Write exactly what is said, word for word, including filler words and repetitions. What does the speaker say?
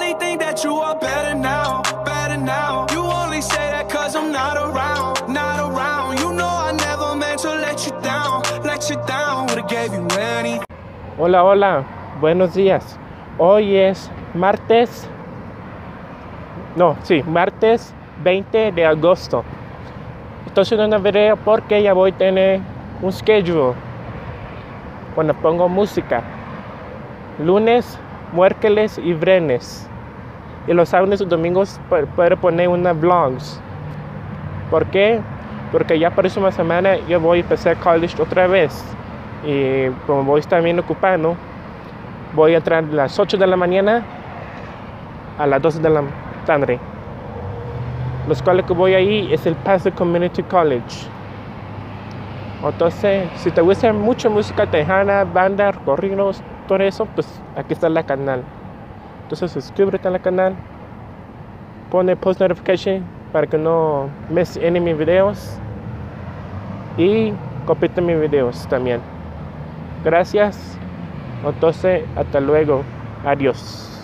only think that you are better now, better now. You only say that cause I'm not around, not around. You know I never meant to let you down, let you down. Would've gave you anything. Hola, hola, buenos días. Hoy es martes, no, sí, martes veinte de agosto. Estoy haciendo una video porque ya voy a tener un schedule cuando pongo música. Lunes, miércoles y viernes. Y los sábados y domingos puedo poner una vlogs. ¿Por qué? Porque ya próxima semana yo voy a empezar college otra vez. Y como voy a estar bien ocupado, voy a entrar a las ocho de la mañana a las doce de la tarde. La escuela que voy ahí es el Paso Community College. Entonces, si te gusta mucho música tejana, banda, corridos, todo eso, pues aquí está el canal. Entonces, suscríbete al canal, pone post notification para que no miss any de mis videos y comparte mis videos también. Gracias. Entonces, hasta luego. Adiós.